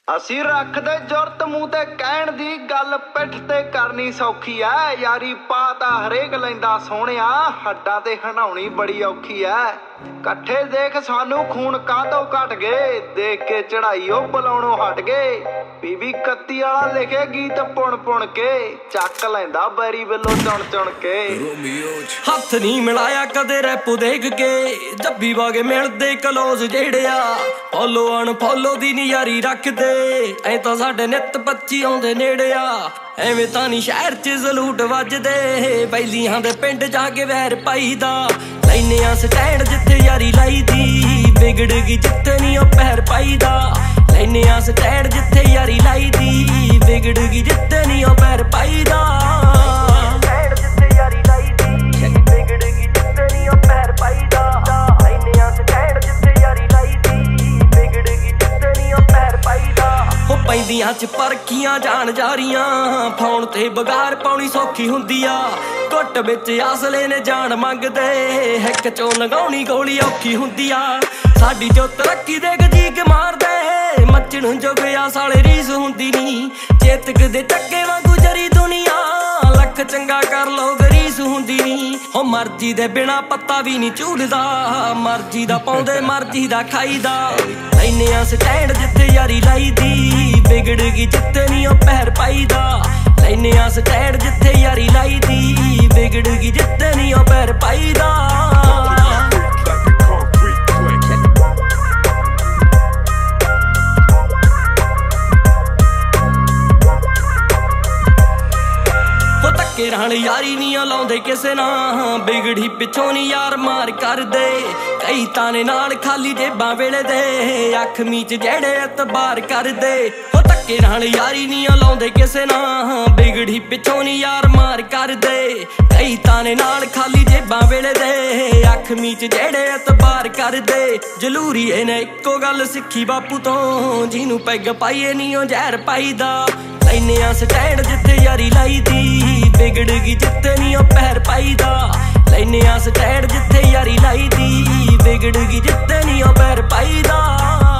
ਅਸੀਂ ਰੱਖਦੇ ਜ਼ੁਰਤ ਮੂੰਹ ਤੇ ਕਹਿਣ ਦੀ ਗੱਲ ਪਿੱਠ ਤੇ ਕਰਨੀ ਸੌਖੀ ਐ। ਯਾਰੀ ਪਾ ਤਾਂ ਹਰੇਕ ਲੈਂਦਾ ਸੋਹਣਿਆ, ਹੱਡਾਂ ਤੇ ਹਣਾਉਣੀ ਬੜੀ ਔਖੀ ਐ। ਇਕੱਠੇ ਦੇਖ ਸਾਨੂੰ ਖੂਨ ਕਾਹਤੋਂ ਘਟ ਗਏ, ਦੇਖ ਕੇ ਚੜਾਈ ਉਹ ਬੁਲਾਉਣੋਂ ਹਟ ਗਏ। ਬੀਬੀ 31 ਵਾਲਾ ਲਿਖੇ ਗੀਤ ਪੁਣ ਪੁਣ ਕੇ, ਚੱਕ ਲੈਂਦਾ ਬੈਰੀ ਵੱਲੋਂ ਚੁਣ ਚੁਣ ਕੇ। ਹੱਥ ਨਹੀਂ ਮਿਲਾਇਆ ਕਦੇ ਰੈਪੋ ਦੇਖ ਕੇ, ਜੱਬੀ ਵਾਗੇ ਮਿਲਦੇ ਕਲੋਜ਼ ਜਿਹੜਿਆ ਫੋਲੋ ਅਨਫੋਲੋ ਦੀ ਨੀ ਯਾਰੀ ਰੱਖਦੇ। ਐ ਤਾਂ ਸਾਡੇ ਨਿੱਤ 25 ਆਉਂਦੇ ਨੇੜਿਆ, ਐਵੇਂ ਤਾਂ ਨਹੀਂ ਸ਼ਹਿਰ 'ਚ ਜ਼ਲੂਟ ਵੱਜਦੇ। ਬੈਲੀਆਂ ਦੇ ਪਿੰਡ ਜਾ ਕੇ ਵੈਰ ਪਾਈਦਾ, ਲੈਨੇ ਆ ਸਟੈਂਡ ਜਿੱਥੇ ਯਾਰੀ ਲਾਈਦੀ। ਵਿਗੜ ਗਈ ਜਿੱਥੇ ਨਹੀਂ ਉਹ ਪੈਰ ਪਾਈਦਾ, ਲੈਨੇ ਆ ਸਟੈਂਡ ਜਿੱਥੇ ਯਾਰੀ ਲਾਈਦੀ। ਵਿਗੜ ਗਈ ਜਿੱਥੇ ਨਹੀਂ ਉਹ ਪੈਰ ਪਾਈਦਾ। ਪੈਂਦੀਆਂ ਚ ਪਰਖੀਆਂ ਜਾਣ ਜਾਰੀਆਂ, ਫੋਨ ਤੇ ਬਗਾਰ ਪਾਉਣੀ ਸੌਖੀ ਹੁੰਦੀ ਆ। ਘੁੱਟ ਵਿੱਚ ਆਸਲੇ ਨੇ ਜਾਨ ਮੰਗਦੇ, ਹਿੱਕ ਚੋਂ ਲਗਾਉਣੀ ਗੋਲੀ ਔਖੀ ਹੁੰਦੀ ਆ। ਸਾਡੀ ਜੋ ਤਰੱਕੀ ਦੇ ਗਜੀਕ ਮਾਰਦੇ, ਮੱਚਣ ਜੋਗਿਆ ਸਾਲੇ ਰੀਸ ਹੁੰਦੀ ਨੀ। ਚੇਤਕ ਦੇ ਟੱਕੇ ਵਾਂਗੂ ਜਰੀ ਦੁਨੀਆ, ਲੱਖ ਚੰਗਾ ਕਰ ਲੋ ਗਰੀਸ ਹੁੰਦੀ ਨੀ। ਹੋ ਮਰਜ਼ੀ ਦੇ ਬਿਨਾ ਪੱਤਾ ਵੀ ਨਹੀਂ ਝੂਲਦਾ, ਮਰਜ਼ੀ ਦਾ ਪਾਉਂਦੇ ਮਰਜ਼ੀ ਦਾ ਖਾਈਦਾ। ਲੈਨੇ ਆ ਸਟੈਂਡ ਜਿੱਥੇ ਯਾਰੀ ਲਾਈਦੀ, ਵਿਗੜ ਗਈ ਜਿੱਥੇ ਨਹੀਂ ਉਹ ਪੈਰ ਪਾਈਦਾ। ਲੈਨੇ ਆ ਸਟੈਂਡ ਜਿੱਥੇ ਯਾਰੀ ਲਾਈਦੀ, ਵਿਗੜ ਗਈ ਜਿੱਥੇ ਨਹੀਂ ਉਹ ਪੈਰ ਪਾਈਦਾ। ਧੱਕੇ ਨਾਲ ਯਾਰੀ ਨੀ ਲਾਉਂਦੇ ਕਿਸੇ ਨਾਲ, ਬਿਗੜੀ ਪਿੱਛੋਂ ਨੀ ਯਾਰ ਮਾਰ ਕਰਦੇ। ਕਈ ਤਾਨੇ ਨਾਲ ਖਾਲੀ ਜੇਬਾਂ ਵੇਲੇ ਦੇ, ਅੱਖ ਮੀਚ ਜਿਹੜੇ ਇਤਬਾਰ ਕਰਦੇ। ਉਹ ਧੱਕੇ ਨਾਲ ਯਾਰੀ ਨੀ ਲਾਉਂਦੇ ਕਿਸੇ ਨਾਲ, ਬਿਗੜੀ ਪਿੱਛੋਂ ਨੀ ਯਾਰ ਮਾਰ ਕਰਦੇ। ਕਈ ਤਾਨੇ ਨਾਲ ਖਾਲੀ ਜੇਬਾਂ ਵੇਲੇ ਦੇ, ਅੱਖ ਮੀਚ ਜਿਹੜੇ ਇਤਬਾਰ ਕਰਦੇ। ਜਲੂਰੀ ਇਹਨੇ ਇੱਕੋ ਗੱਲ ਸਿੱਖੀ ਬਾਪੂ ਤੋਂ, ਜਿਹਨੂੰ ਪੈਗ ਪਾਈਏ ਨੀ ਉਹ ਜ਼ਹਿਰ ਪਾਈਦਾ। ਲੈਨੇ ਆ ਸਟੈਂਡ ਜਿੱਥੇ ਯਾਰੀ ਲਾਈਦੀ, ਵਿਗੜ ਗਈ ਜਿੱਥੇ ਨੀ ਉਹ ਪੈਰ ਪਾਈਦਾ। ਲੈਨੇ ਆ ਸਟੈਂਡ ਜਿੱਥੇ ਯਾਰੀ ਲਾਈਦੀ, ਵਿਗੜ ਗਈ ਜਿੱਥੇ ਨੀ ਉਹ ਪੈਰ ਪਾਈਦਾ।